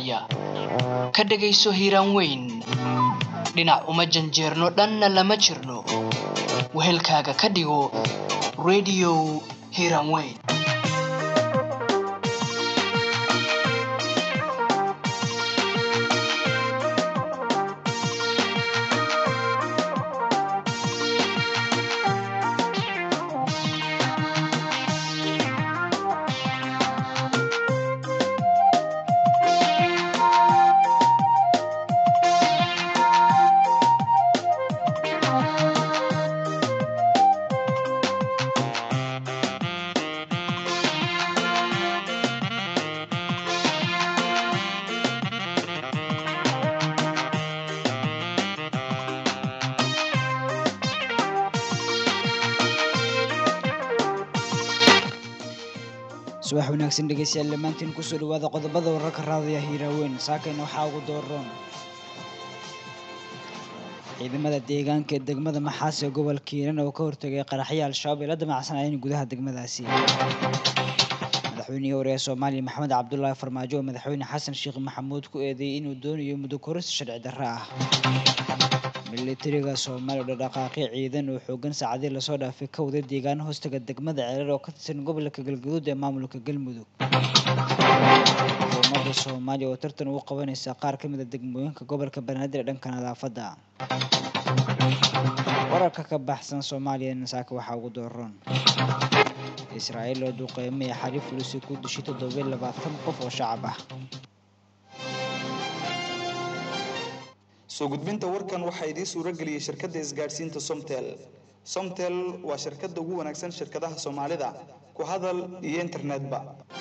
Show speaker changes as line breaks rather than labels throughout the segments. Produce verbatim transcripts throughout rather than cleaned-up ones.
Soomaaliya ka dhagayso hiiraan weyn dhinac uma janjeerno dhanna lama jirno wehelkaaga ka dhigo radio hiiraan weyn
subax wanaagsan dhageystayaal dhammaantiin ku soo dhawaada qodobada wararka raadiyaha hiiraaweyn saakayna waxaa ugu dooran ciidamada deegaanka ee degmada maxaas ee gobolka hiiraan oo ka hortagay qaraxyo al-shabaab ee la damacsanayeen gudaha degmadaasi madaxweynihii hore ee Soomaaliya Maxamed Cabdullaahi Farmaajo oo madaxweyne Xasan Sheekh Maxamuud ku eedeeyay inuu doonayo muddo koris sharci darro ah militariga Soomaaliya oo dhaqaaqay ciidan oo xoogan saacadii la soo dhaafay ka wada deegaan hoostaga degmada Ceerar oo ka tirsan gobolka Galgaduud ee maamulka Galmudug xukuumadda Soomaaliya oo tartan u qabanaysa qaar ka mid ah degmooyinka gobolka Banaadir ee dhanka nadaafadda wararka ka baxsan Soomaaliya saaka waxaa ugu dooran Israa'iil oo duqeymay xariif fulisi ku dishay toddoba iyo labaatan qof oo shacab ah
soo gudbinta warkan waxa idin suura galiyay shirkadda isgaarsiinta Somtel Somtel waa shirkadda ugu wanaagsan shirkadaha Soomaalida ku hadal iyo internetba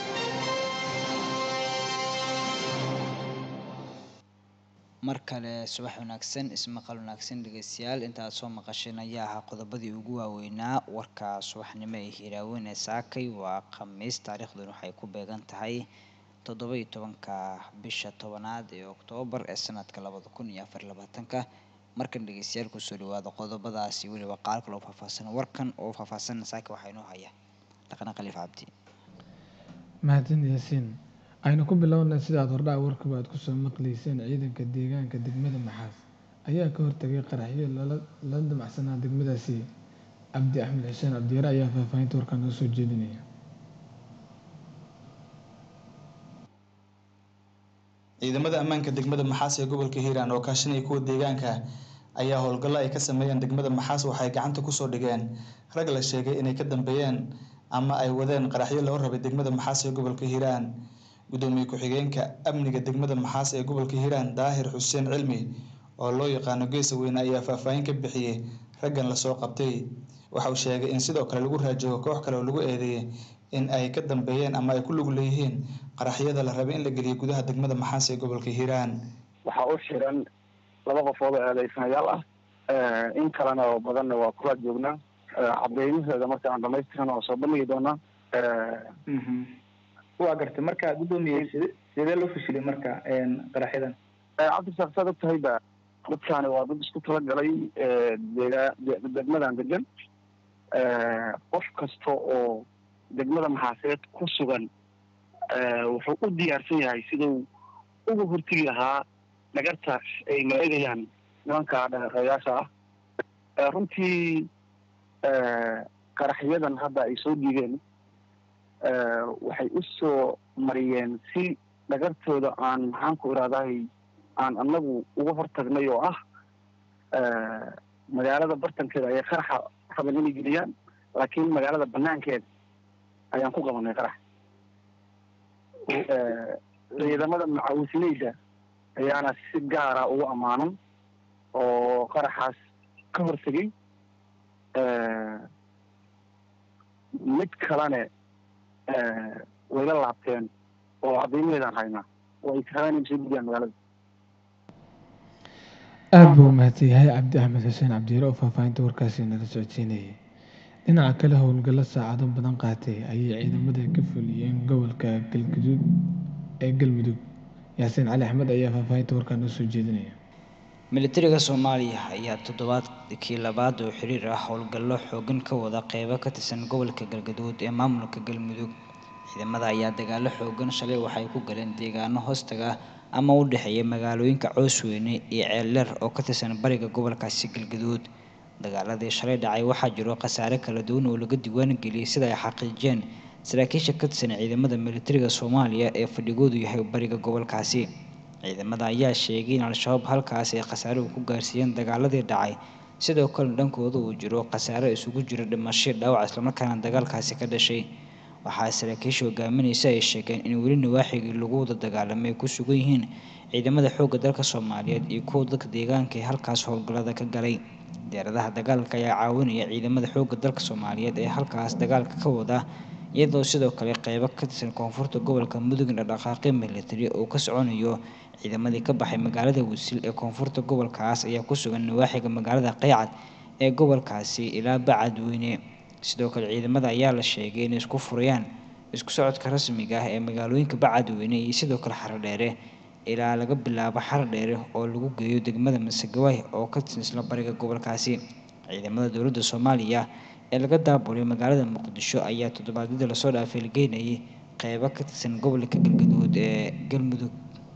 markale subax wanaagsan ismaqal wanaagsan dhageystayaal inta aad soo maqasheen ayaa ah qodobadii ugu waaweynaa warka subaxnimo ee hiiraaweyn ee saakay waa khamiis taariikhduna waxay ku beegan tahay toddoba iyo tobanka bisha tobanaad ee Oktoobar ee sanadka labada kun iyo afar iyo labaatanka markan dhageystayaal ku soo dhawaada qodobadaasi waliba qaar kale oo faahfaahsan warkan oo faahfaahsan saaka waxa inoo haya dhaqan qaliif cabdi
mahadsan yaasiin ayna ku bilownaa sida aad hordhac warka baad ku soo maqleyseen ciidanka deegaanka degmada Maxaas ayaa ka hortagay qaraxyo la damacsanaa degmadaasi Cabdi Axmed Xuseen Cabdiyaare ayaa faahfaahinta warkan noo soo jeedinaya
ciidamada ammaanka degmada Maxaas ee gobolka Hiiraan oo kaashanaya kuwa deegaanka ayaa howlgalo ay ka sameeyeen degmada Maxaas waxay gacanta ku soo dhigeen rag la sheegay inay ka dambeeyeen ama ay wadeen qaraxyo loo rabay degmada Maxaas ee gobolka Hiiraan gudoomiye ku-xigeenka amniga degmada Maxaas ee gobolka Hiiraan Daahir Xuseen Cilmi oo loo yaqaan geesa weyn ayaa faahfaahin ka bixiyay raggan la soo qabtay waxa uu sheegay in sidoo kale lagu raajo koox kale oo lagu eedeeyay in ay ka dambeeyeen ama ay ku lug leeyihiin qaraxyada la rabay in la geliyo gudaha degmada Maxaas ee gobolka Hiiraan
waxa uu xiran laba qofood oo eedeysanayaal ah in kalena oo badan waa kula joognaa cadeymaheeda marka aan dhamaystiran oo soo bandhigi doonaa
waa gartay marka gudoomiye sidee loo fashilay marka qaraxyadan
cabdi shaqsad u tahay ba dadkaani waa dad isku tala galay degmadan degan qof kasta oo degmada Maxaaseed ku sugan wuxuu u diyaarsan yahay siduu ugu hortagi lahaa nagartaas ay maleegayaan nimanka dhaqaaqayaasha ah runtii qaraxyadan hadda ay soo dhiibeen waxay u soo mariyeen si nagartooda aan maxaan ku iraadahay aan annagu uga hortagnay oo ah magaalada bartankeeda ayay qaraxa raban inay geliyaan laakiin magaalada banaankeeda ayaan ku qabanay qarax ciidamada macawisinayda ayaana si gaara ugu ammaanan oo qaraxaas ka hortagay mid kalene way la laabteen oo cadeymaheedaan haynaa oo ay rabaan inay soo gudiyaan magaalada
aad buu mahadsan yahay Cabdi Axmed Xuseen Cabdiyaare oo faahfaahinta warkaasi nala socodsiinayay dhinaca kale howlgallo saacado badan qaatay ayay ciidamada ka fuliyeen gobolka Galgaduud ee Galmudug Yaasiin Cali Axmed ayaa faahfaahinta warkan noo soo jeedinaya
militariga Soomaaliya ayaa toddobaadkii labaad oo xiriir ah howlgallo xoogan ka wada qeybo ka tirsan gobolka Galgaduud ee maamulka Galmudug ciidamada ayaa dagaalo xoogan shalay waxay ku galeen deegaano hoostaga ama u dhexeeya magaalooyinka Coosweyne iyo Ceeldheer oo ka tirsan bariga gobolkaasi Galgaduud. Dagaaladii shalay dhacay waxaa jiro khasaare kala duwan oo laga diiwaan geliyay sida ay xaqiijiyeen saraakiisha ka tirsan ciidamada militariga Soomaaliya ee fadhigoodu yahay bariga gobolkaasi. Ciidamada ayaa sheegay in Al-Shabaab halkaas ay khasaare ku gaarsiiyeen dagaaladii dhacay, sidoo kale dhankooda uu jiro khasaare isugu jira dhimasho, dhaawac isla markaana dagaalkaasi ka dhashay. Waxaa saraakiisha hogaaminaysa ay sheegeen in weli nawaaxigii lagu wada dagaalamay ay ku sugan yihiin ciidamada xoogga dalka Soomaaliyeed iyo kuwa dadka deegaanka ee halkaas howlgallada ka galay. Diyaaradaha dagaalka ayaa caawinaya ciidamada xoogga dalka Soomaaliyeed ee halkaas dagaalka ka wada, iyadoo sidoo kale qaybo ka tirsan koonfurta gobolka Mudug dhaqdhaqaaqyo militari oo ka soconayo. Ciidamadii ka baxay magaalada Wisil ee koonfurta gobolkaas ayaa ku sugan nawaaxiga magaalada Qaycad ee gobolkaasi ilaa Bacadweyne. Sidoo kale ciidamada ayaa la sheegay inay isku furayaan isku socodka rasmiga ah ee magaalooyinka Bacadweyne iyo sidoo kale Xaradheere ilaa laga bilaabo Xaradheere oo lagu geeyo degmada Masagawaay oo ka tirsan isla bariga gobolkaasi. Ciidamada dowladda Soomaaliya ee laga daabulay magaalada Muqdisho ayaa toddobaadyadii lasoo dhaafay la geynayay qaybo ka tirsan gobolka Galgaduud ee Galmudug.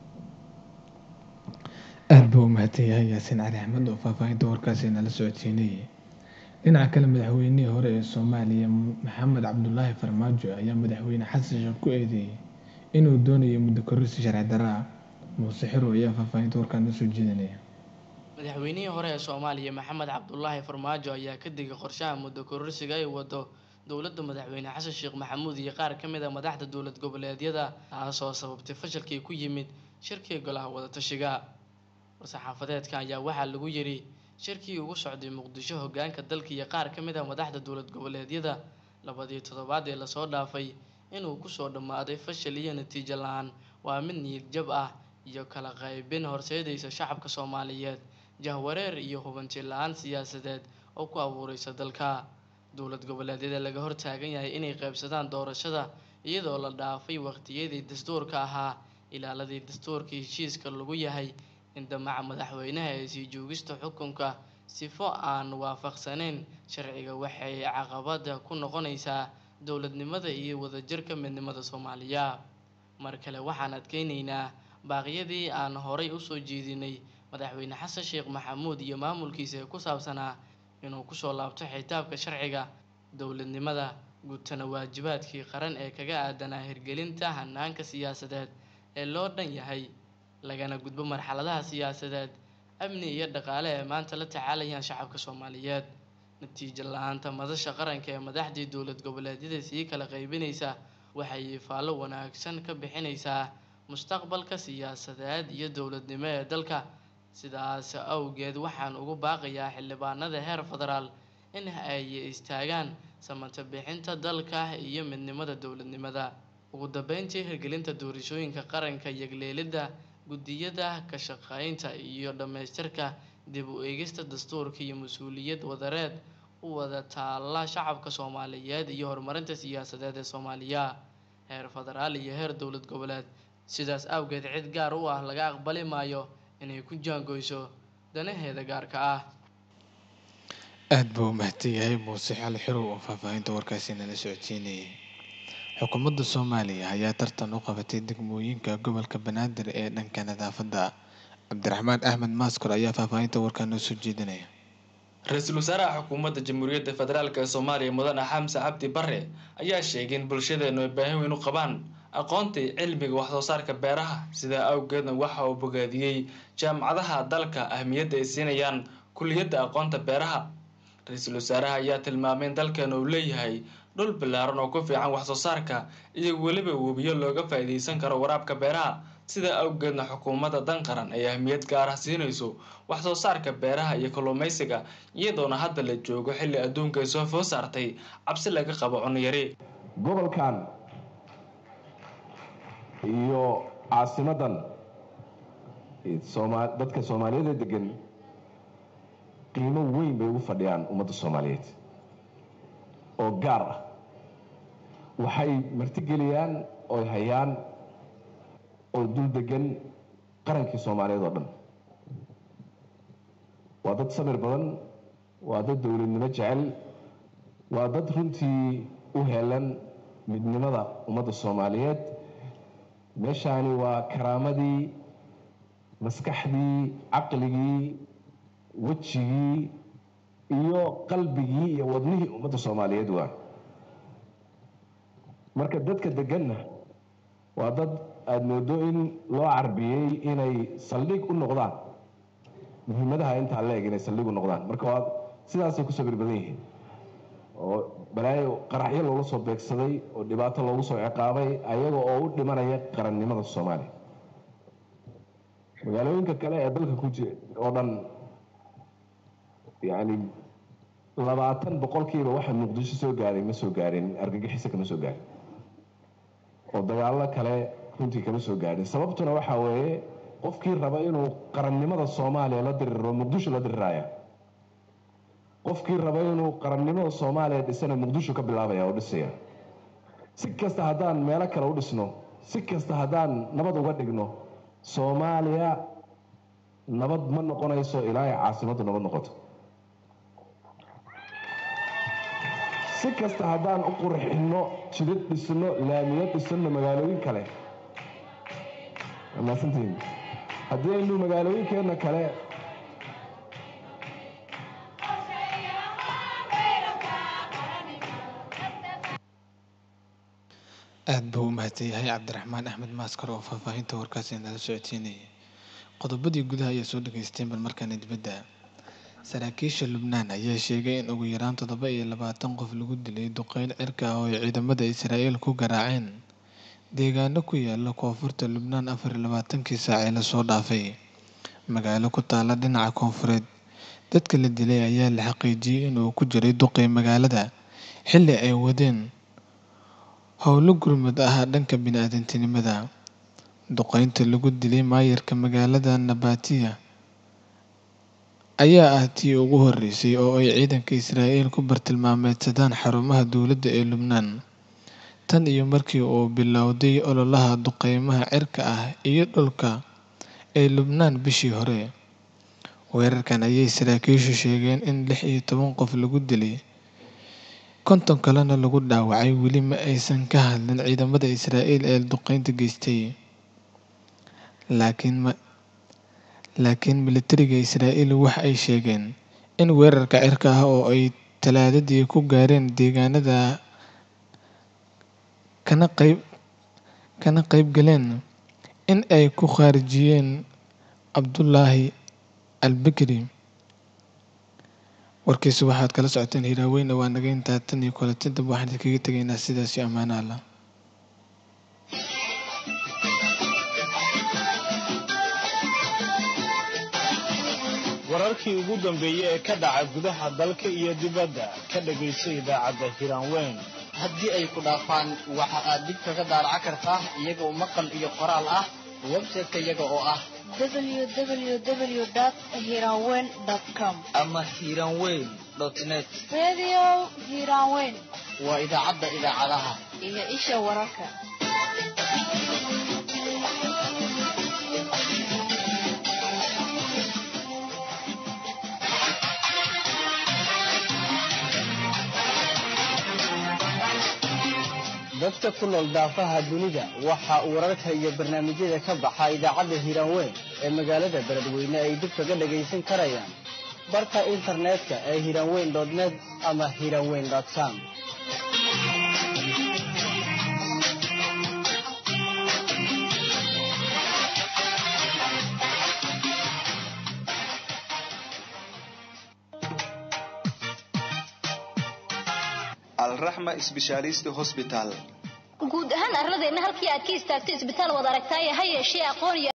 aad buu u mahadsan yahay Yaasiin Cali Axmed oo faahfaahinta warkaasi nala socodsiinayay. dhinaca kale madaxweynihii hore ee Soomaaliya Maxamed Cabdullaahi Farmaajo ayaa madaxweyne xasan sheekh ku eedeeyay inuu doonayo muddo kororsi sharci darro ah. Muuse Xiro ayaa faahfaahinta warkaan noo soo jeedinaya.
madaxweynihii hore ee Soomaaliya Maxamed Cabdullaahi Farmaajo ayaa ka digay qorshaha muddo kororsiga ay wado dowladda madaxweyne xasan sheekh maxamuud iyo qaar ka mid ah madaxda dowlad goboleedyada, taasoo sababtay fashilkii ku yimid shirkii golaha wada tashiga. war-saxaafadeedka ayaa waxaa lagu yiri shirkii ugu socday Muqdisho hoggaanka dalka iyo qaar ka mid ah madaxda dowlad goboleedyada labadii toddobaad ee lasoo dhaafay inuu ku soo dhammaaday fashil iyo natiijo la'aan waa mid niyad jab ah iyo kala qaybin horseedaysa shacabka Soomaaliyeed, jahwareer iyo hubanti la'aan siyaasadeed oo ku abuuraysa dalka. dowlad goboleedyada laga hortaagan yahay inay qaybsadaan doorashada iyadoo la dhaafay waqtiyadii dastuurka ahaa, ilaaladii dastuurka heshiiska lagu yahay in damaca madaxweynaha ee sii joogista xukunka sifo aan waafaqsanayn sharciga waxay caqabad ku noqonaysaa dowladnimada iyo wadajirka midnimada Soomaaliya. mar kale waxaan adkeynaynaa baaqyadii aan horay u soo jeedinay madaxweyne xasan sheekh maxamuud iyo maamulkiisa ku saabsanaa inuu ku soo laabto xitaabka sharciga, dowladnimada, gudtana waajibaadkii qaran ee kaga aadanaa hirgelinta hanaanka siyaasadeed ee loo dhan yahay, lagana gudbo marxaladaha siyaasadeed, amni iyo dhaqaale ee maanta la tacaalayaan shacabka Soomaaliyeed. natiijo la'aanta madasha qaranka ee madaxdii dowlad goboleedyada sii kala qaybinaysa waxay faallo wanaagsan ka bixinaysaa mustaqbalka siyaasadeed iyo dowladnimo ee dalka. sidaas awgeed waxaan ugu baaqayaa xildhibaanada heer federaal in ay istaagaan samata bixinta dalka iyo midnimada dowladnimada. ugu dambeyntii, hirgelinta doorashooyinka qaranka, yagleelidda guddiyada ka shaqeynta iyo dhamaystirka dib u eegista dastuurka iyo mas'uuliyad wadareed u wada taalla shacabka Soomaaliyeed iyo horumarinta siyaasadeed ee Soomaaliya heer federaal iyo heer dowlad goboleed. sidaas awgeed cid gaar u ah laga aqbali maayo inay ku jaangoyso danaheeda gaarka ah.
aad buu u mahadsan yahay Muuse Xiro oo faahfaahinta warkaasi nala socodsiinayay. xukuumadda Soomaaliya ayaa tartan u qabatay degmooyinka gobolka Banaadir ee dhanka nadaafadda. Cabdiraxmaan Axmed Maaskor ayaa faahfaahinta warkaan noo soo jeedinaya.
ra-iisul wasaaraha xukuumadda jamhuuriyadda federaalk ee Soomaaliya mudane Xamse Cabdi Barre ayaa sheegay in bulshadeenu ay baahi weyn u qabaan aqoonta cilmiga wax soo saarka beeraha, sidaa awgeedna waxa uu bogaadiyey jaamacadaha dalka ahmiyadda ay siinayaan kulliyadda aqoonta beeraha. ra-iisul wasaaraha ayaa tilmaamay in dalkeena uu leeyahay dhul ballaaran oo ku fiican wax soo saarka iyo weliba webiyo looga faa'iidaysan karo waraabka beeraha, sidaa awgeedna xukuumadda dan qaran ay ahmiyad gaar ah siinayso wax soo saarka beeraha iyo kalluumaysiga, iyadoona hadda la joogo xilli adduunka ay soo food saartay cabsi laga qabo cunno yari.
gobolkan iyo caasimadan dadka Soomaaliyeed ee degan qiimo weyn bay ugu fadhiyaan ummadda Soomaaliyeed oo gaar ah. waxay martigeliyaan oo hayaan oo dul degan qarankii Soomaaliyeed oo dhan. waa dad samir badan, waa dad dowladnimo jecel, waa dad runtii u heelan midnimada ummadda Soomaaliyeed meeshaani waa karaamadii maskaxdii aqligii wajigii iyo qalbigii iyo wadnihii ummadda Soomaaliyeed waa marka dadka deganna waa dad aad moodo in loo carbiyay inay saldhig u noqdaan muhiimadaha inta la eeg inay saldhig u noqdaan marka waa sidaas ay ku sabir badan yihiin oo balaayo qaraxyo looga soo beegsaday oo dhibaato loogu soo ciqaabay ayaga oo u dhimanaya qarannimada Soomaaliya magaalooyinka kale ee dalka ku jira oo dhan yani labaatan boqolkiiba waxa Muqdisho soo gaaray ma soo gaarin argagixisada kama soo gaarin oo dagaalo kale runtii kama soo gaarin sababtuna waxa weeye qofkii raba inuu qarannimada Soomaaliya la diriro Muqdisho la diriraya qofkii raba inuu qarannimada Soomaaliya dhisana Muqdisho ka bilaabaya oo dhisaya si kasta hadaan meel kale u dhisno si kasta hadaan nabad uga dhigno Soomaaliya nabad ma noqonayso ilaa caasimadu nabad noqoto si kasta hadaan u qurxino jidad dhisno laamiyad dhisno magaalooyin kale ama santiin haddii aynu magaalooyinkeena kale
aad buu u mahadsan yahay cabdiraxmaan axmed maaskar oo faahfaahinta warkaasi nala socodsiinayay qodobadii gudaha ayaa soo dhageysteen bal markaana dibadda saraakiisha Lubnaan ayaa sheegay in ugu yaraan toddoba iyo labaatan qof lagu dilay duqeyn cirka ah oo ay ciidamada Israa'iil ku garaaceen deegaano ku yaala koonfurta Lubnaan afar iyo labaatankii saac ee la soo dhaafay magaalo ku taala dhinaca koonfureed dadka la dilay ayaa la xaqiijiyay in uu ku jiray duqeyn magaalada xilli ay wadeen howlo gurmad ah dhanka bini'aadantinimada duqeynta lagu dilay maayarka magaalada Nabatiya ayaa ah tii ugu horeysay oo ay ciidanka Israa'iil ku bartilmaameedsadaan xarumaha dowladda ee Lubnaan tan iyo markii uu bilowday ololaha duqeymaha cirka ah iyo dhulka ee Lubnaan bishii hore weerarkan ayay saraakiishu sheegeen in lix iyo toban qof lagu dilay konton kalena lagu dhaawacay weli ma aysan ka hadlin ciidamada Israa'iil ee duqeynta geystay laakiin ma laakiin militariga Israa'iil waxa ay sheegeen in weerarka cirka ah oo ay talaadadii ku gaareen deegaanada kana qayb kana qayb galeen in ay ku khaarijiyeen Cabdullaahi al-Bikri warkiisa waxaad kala socoteen Hiiraaweyn waa naga intaa tan iyo kulatinta waxaan kaga tegaynaa sidaas iyo ammaan Allah
wararkii ugu dambeeyay ee ka dhaca gudaha dalka iyo dibadda ka dhageyso idaacadda Hiiraaweyn
haddii ay ku dhaafaan waxa aad dib kaga daaraca kartaa iyagoo maqal iyo qoraal ah website-ka iyaga oo ah
w w w dot hiranweyn dot com
ama hiranweyn dot net
radio hiranweyn
waa idaacadda idaacadaha
iyo isha wararka
dadka ku nool daafaha dunida waxa uu wararka iyo barnaamijyada ka baxa idaacadda Hiiraaweyn ee magaalada Beledweyne ay dib kaga dhageysan karayaan barka internetka ee hiranweyn dot net ama hiranweyn dot com
الرحمة Specialist Hospital
guud ahaan arladeena halkii aad ka istaagtay isbitaal wada aragtay hay yeeshee aqoon